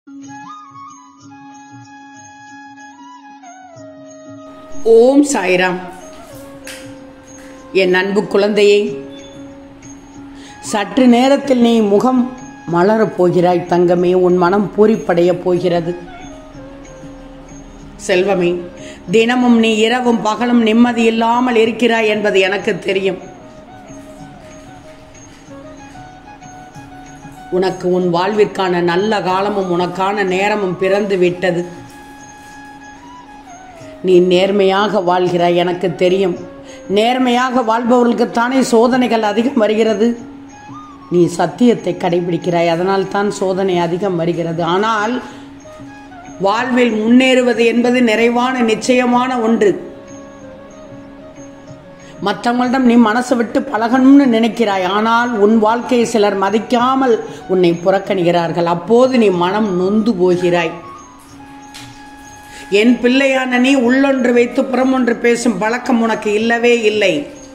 ஓம் சாய்ராம். என் அன்பு குழந்தையே, சற்று நேரத்தில் நீ முகம் மலரப் போகிறாய் தங்கமே. உன் மனம் பூரிப்படைய போகிறது செல்வமே. தினமும் நீ இரவும் பகலும் நிம்மதி இல்லாமல் இருக்கிறாய் என்பது எனக்கு தெரியும். உனக்கு உன் வாழ்விற்கான நல்ல காலமும் உனக்கான நேரமும் பிறந்து விட்டது. நீ நேர்மையாக வாழ்கிறாய், எனக்கு தெரியும். நேர்மையாக வாழ்பவர்களுக்குத்தானே சோதனைகள் அதிகம் வருகிறது. நீ சத்தியத்தை கடைபிடிக்கிறாய், அதனால் தான் சோதனை அதிகம் வருகிறது. ஆனால் வாழ்வில் முன்னேறுவது என்பது நிறைவான நிச்சயமான ஒன்று. மற்றவங்களிடம் நீ மனசு விட்டு பழகணும்னு நினைக்கிறாய், ஆனால் உன் வாழ்க்கையை சிலர் மதிக்காமல் உன்னை புறக்கணிக்கிறார்கள். அப்போது நீ மனம் நொந்து போகிறாய். என் பிள்ளையான நீ உள்ளொன்று வைத்து புறமொன்று பேசும் பழக்கம் உனக்கு இல்லவே இல்லை.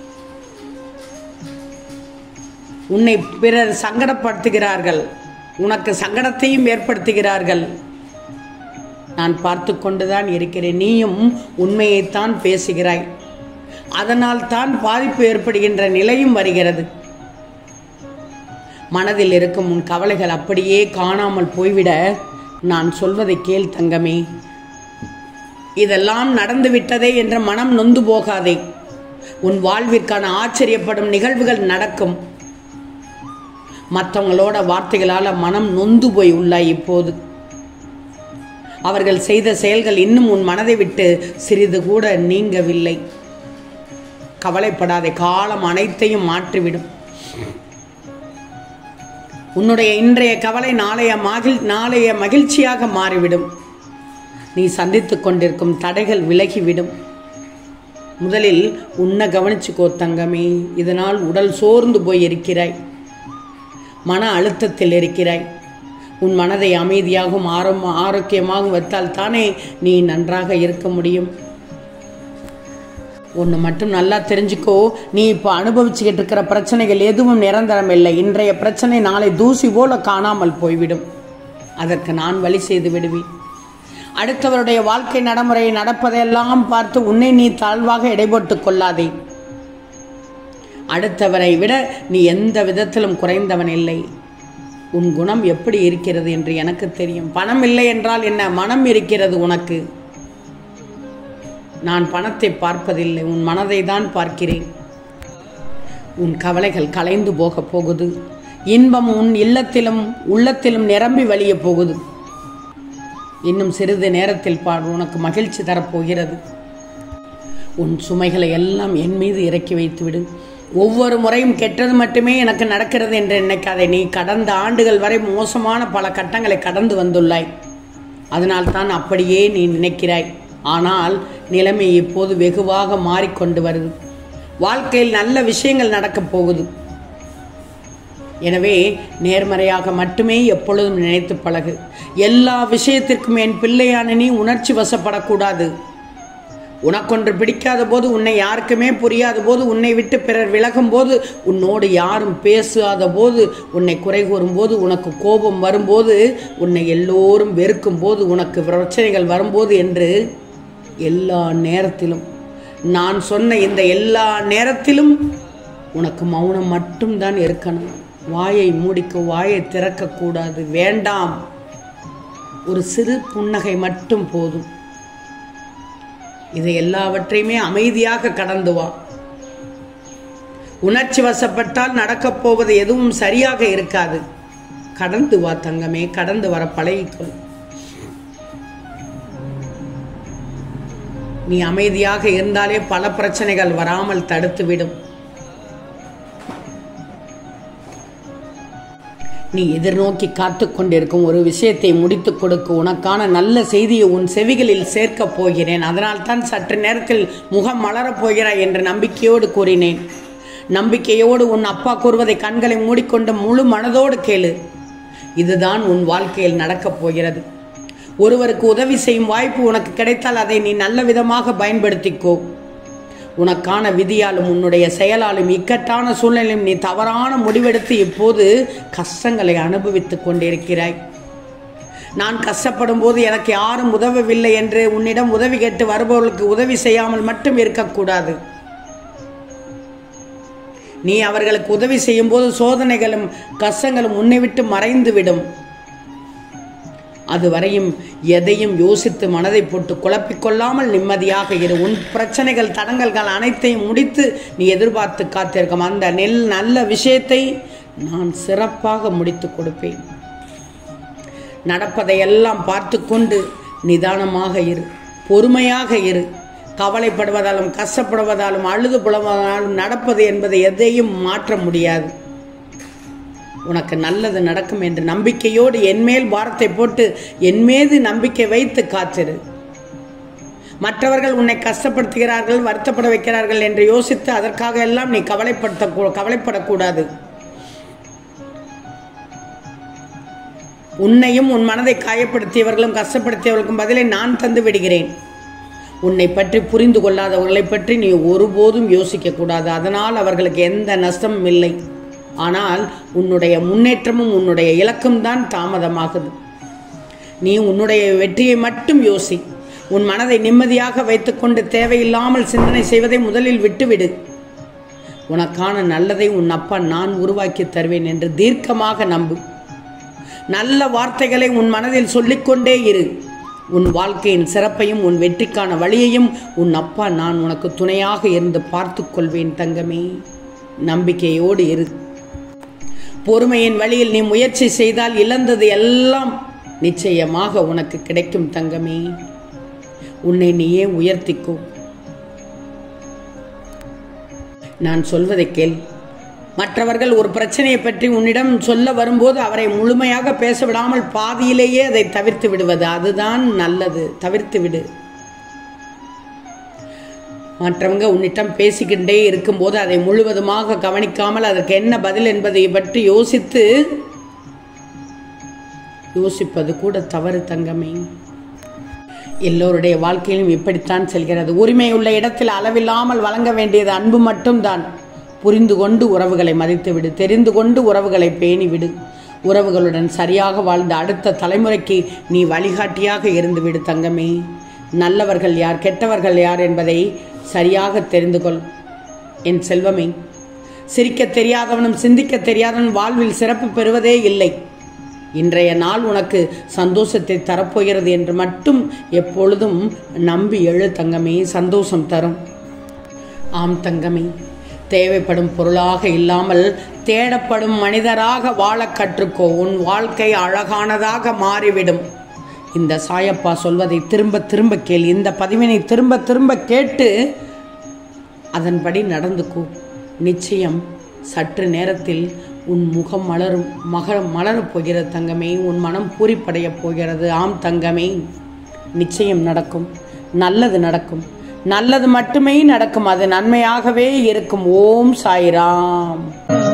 உன்னை பிறர் சங்கடப்படுத்துகிறார்கள், உனக்கு சங்கடத்தையும் ஏற்படுத்துகிறார்கள். நான் பார்த்து கொண்டுதான் இருக்கிறேன். நீயும் உண்மையைத்தான் பேசுகிறாய், அதனால் தான் பாதிப்பு ஏற்படுகின்ற நிலையும் வருகிறது. மனதில் இருக்கும் உன் கவலைகள் அப்படியே காணாமல் போய்விட நான் சொல்வதை கேள் தங்கமே. இதெல்லாம் நடந்து விட்டதே என்ற மனம் நொந்து போகாதே. உன் வாழ்விற்கான ஆச்சரியப்படும் நிகழ்வுகள் நடக்கும். மற்றவங்களோட வார்த்தைகளால் மனம் நொந்து போய் உள்ளாய். இப்போது அவர்கள் செய்த செயல்கள் இன்னும் உன் மனதை விட்டு சிறிது கூட நீங்கவில்லை. கவலைப்படாதே, காலம் அனைத்தையும் மாற்றிவிடும். உன்னுடைய இன்றைய கவலை நாளைய மகிழ்ச்சியாக மாறிவிடும். நீ சந்தித்துக் கொண்டிருக்கும் தடைகள் விலகிவிடும். முதலில் உன்னை கவனிச்சுக்கோ தங்கமே. இதனால் உடல் சோர்ந்து போய் இருக்கிறாய், மன அழுத்தத்தில் இருக்கிறாய். உன் மனதை அமைதியாகவும் ஆரோக்கியமாகவும் வைத்தால் தானே நீ நன்றாக இருக்க முடியும். ஒன்று மட்டும் நல்லா தெரிஞ்சுக்கோ, நீ இப்போ அனுபவிச்சுக்கிட்டு இருக்கிற பிரச்சனைகள் எதுவும் நிரந்தரம் இல்லை. இன்றைய பிரச்சனை நாளை தூசி போல காணாமல் போய்விடும். அதற்கு நான் வழி செய்து விடுவேன். அடுத்தவருடைய வாழ்க்கை நடைமுறையை நடப்பதையெல்லாம் பார்த்து உன்னை நீ தாழ்வாக எடைபோட்டுக் கொள்ளாதே. அடுத்தவரை விட நீ எந்த விதத்திலும் குறைந்தவன் இல்லை. உன் குணம் எப்படி இருக்கிறது என்று எனக்கு தெரியும். பணம் இல்லை என்றால் என்ன, மனம் இருக்கிறது உனக்கு. நான் பணத்தை பார்ப்பதில்லை, உன் மனதை தான் பார்க்கிறேன். உன் கவலைகள் கலைந்து போக போகுது. இன்பம் உன் இல்லத்திலும் உள்ளத்திலும் நிரம்பி வழிய போகுது. இன்னும் சிறிது நேரத்தில் உனக்கு மகிழ்ச்சி தரப்போகிறது. உன் சுமைகளை எல்லாம் என் மீது இறக்கி வைத்துவிடு. ஒவ்வொரு முறையும் கெட்டது மட்டுமே எனக்கு நடக்கிறது என்று நினைக்காதே. நீ கடந்த ஆண்டுகள் வரை மோசமான பல கட்டங்களை கடந்து வந்துள்ளாய், அதனால் தான் அப்படியே நீ நினைக்கிறாய். ஆனால் நிலைமை இப்போது வெகுவாக மாறிக்கொண்டு வருது. வாழ்க்கையில் நல்ல விஷயங்கள் நடக்கப் போகுது. எனவே நேர்மறையாக மட்டுமே எப்பொழுதும் நினைத்து பழகு. எல்லா விஷயத்திற்கும் என் பிள்ளையான நீ உணர்ச்சி வசப்படக்கூடாது. உனக்கொன்று பிடிக்காத போது, உன்னை யாருக்குமே புரியாத போது, உன்னை விட்டு பிறர் விலகும் போது, உன்னோடு யாரும் பேசாத போது, உன்னை குறை கூறும் போது, உனக்கு கோபம் வரும்போது, உன்னை எல்லோரும் வெறுக்கும் போது, உனக்கு பிரச்சனைகள் வரும்போது என்று எல்லா நேரத்திலும் நான் சொன்ன இந்த எல்லா நேரத்திலும் உனக்கு மௌனம் மட்டும்தான் இருக்கணும். வாயை மூடிக்க, வாயை திறக்கக்கூடாது. வேண்டாம், ஒரு சிறு புன்னகை மட்டும் போதும். இதை எல்லாவற்றையுமே அமைதியாக கடந்து வா. உணர்ச்சி வசப்பட்டால் நடக்கப் போவது எதுவும் சரியாக இருக்காது. கடந்து வா தங்கமே, கடந்து வர பழகிக்கொள். நீ அமைதியாக இருந்தாலே பல பிரச்சனைகள் வராமல் தடுத்துவிடும். நீ எதிர்நோக்கி காத்து கொண்டிருக்கும் ஒரு விஷயத்தை முடித்துக் கொடுக்க உனக்கான நல்ல செய்தியை உன் செவிகளில் சேர்க்கப் போகிறேன். அதனால் தான் சற்று நேரத்தில் முகம் மலரப் போகிறாய் என்று நம்பிக்கையோடு கூறினேன். நம்பிக்கையோடு உன் அப்பா கூறுவதை கண்களை மூடிக்கொண்டு முழு மனதோடு கேளு. இதுதான் உன் வாழ்க்கையில் நடக்கப் போகிறது. ஒருவருக்கு உதவி செய்யும் வாய்ப்பு உனக்கு கிடைத்தால் அதை நீ நல்ல விதமாக பயன்படுத்திக்கோ. உனக்கான விதியாலும் உன்னுடைய செயலாலும் இக்கட்டான சூழ்நிலையும் நீ தவறான முடிவெடுத்து இப்போது கஷ்டங்களை அனுபவித்துக் கொண்டிருக்கிறாய். நான் கஷ்டப்படும் போது எனக்கு யாரும் உதவவில்லை என்று உன்னிடம் உதவி கேட்டு வருபவர்களுக்கு உதவி செய்யாமல் மட்டும் இருக்கக்கூடாது. நீ அவர்களுக்கு உதவி செய்யும் போது சோதனைகளும் கஷ்டங்களும் உன்னை விட்டு மறைந்துவிடும். அதுவரையும் எதையும் யோசித்து மனதை போட்டு குழப்பிக்கொள்ளாமல் நிம்மதியாக இரு. உன் பிரச்சனைகள் தடங்கல்கள் அனைத்தையும் முடித்து நீ எதிர்பார்த்து காத்திருக்கும் அந்த நல்ல விஷயத்தை நான் சிறப்பாக முடித்து கொடுப்பேன். நடப்பதையெல்லாம் பார்த்து கொண்டு நிதானமாக இரு, பொறுமையாக இரு. கவலைப்படுவதாலும் கஷ்டப்படுவதாலும் அழுது புலவதாலும் நடப்பது என்பதை எதையும் மாற்ற முடியாது. உனக்கு நல்லது நடக்கும் என்று நம்பிக்கையோடு என்மேல் பாரத்தை போட்டு என் மீது நம்பிக்கை வைத்து காத்திரு. மற்றவர்கள் உன்னை கஷ்டப்படுத்துகிறார்கள், வருத்தப்பட வைக்கிறார்கள் என்று யோசித்து அதற்காக எல்லாம் நீ கவலைப்படக்கூடாது. உன்னையும் உன் மனதை காயப்படுத்தியவர்களும் கஷ்டப்படுத்தியவர்களுக்கும் பதிலை நான் தந்து விடுகிறேன். உன்னை பற்றி புரிந்து கொள்ளாதவர்களை பற்றி நீ ஒருபோதும் யோசிக்கக்கூடாது. அதனால் அவர்களுக்கு எந்த நஷ்டமும் இல்லை. ஆனால் உன்னுடைய முன்னேற்றமும் உன்னுடைய இலக்கும் தான் தாமதமாகுது. நீ உன்னுடைய வெற்றியை மட்டும் யோசி. உன் மனதை நிம்மதியாக வைத்துக்கொண்டு தேவையில்லாமல் சிந்தனை செய்வதை முதலில் விட்டுவிடு. உனக்கான நல்லதை உன் அப்பா நான் உருவாக்கி தருவேன் என்று தீர்க்கமாக நம்பு. நல்ல வார்த்தைகளை உன் மனதில் சொல்லிக்கொண்டே இரு. உன் வாழ்க்கையின் சிறப்பையும் உன் வெற்றிக்கான வழியையும் உன் அப்பா நான் உனக்கு துணையாக இருந்து பார்த்து கொள்வேன் தங்கமே. நம்பிக்கையோடு இரு. பொறுமையின் வழியில் நீ முயற்சி செய்தால் இழந்தது எல்லாம் நிச்சயமாக உனக்கு கிடைக்கும் தங்கமே. உன்னை நீயே உயர்த்திக்கோ. நான் சொல்வதை கேள். மற்றவர்கள் ஒரு பிரச்சனையை பற்றி உன்னிடம் சொல்ல வரும்போது அவரை முழுமையாக பேச விடாமல் பாதியிலேயே அதை தவிர்த்து விடுவது, அதுதான் நல்லது. தவிர்த்து விடு. மற்றவங்க உன்னிடம் பேசிக்கிட்டே இருக்கும்போது அதை முழுவதுமாக கவனிக்காமல் அதற்கு என்ன பதில் என்பதை பற்றி யோசிப்பது கூட தவறு தங்கமே. எல்லோருடைய வாழ்க்கையிலும் இப்படித்தான் செல்கிறது. உரிமை உள்ள இடத்தில் அளவில்லாமல் வழங்க வேண்டியது அன்பு மட்டும்தான். புரிந்து கொண்டு உறவுகளை மதித்துவிடு. தெரிந்து கொண்டு உறவுகளை பேணிவிடு. உறவுகளுடன் சரியாக வாழ்ந்த அடுத்த தலைமுறைக்கு நீ வழிகாட்டியாக இருந்துவிடு தங்கமே. நல்லவர்கள் யார், கெட்டவர்கள் யார் என்பதை சரியாக தெரிந்து கொள் என் செல்வமே. சிரிக்க தெரியாதவனும் சிந்திக்க தெரியாதவனும் வாழ்வில் சிறப்பு பெறுவதே இல்லை. இன்றைய நாள் உனக்கு சந்தோஷத்தை தரப்போகிறது என்று மட்டும் எப்பொழுதும் நம்பி எழு தங்கமே. சந்தோஷம் தரும். ஆம் தங்கமே, தேவைப்படும் பொருளாக இல்லாமல் தேடப்படும் மனிதராக வாழ கற்றுக்கோ. உன் வாழ்க்கை அழகானதாக மாறிவிடும். இந்த சாயப்பா சொல்வதை திரும்ப திரும்ப கேள். இந்த பதிவினை திரும்ப திரும்ப கேட்டு அதன்படி நடந்துக்கோ. நிச்சயம் சற்று நேரத்தில் உன் முகம் மலரப் போகிறது தங்கமே. உன் மனம் பூரிப்படைய போகிறது. ஆம் தங்கமே, நிச்சயம் நடக்கும். நல்லது நடக்கும். நல்லது மட்டுமே நடக்கும். அது நன்மையாகவே இருக்கும். ஓம் சாய்ராம்.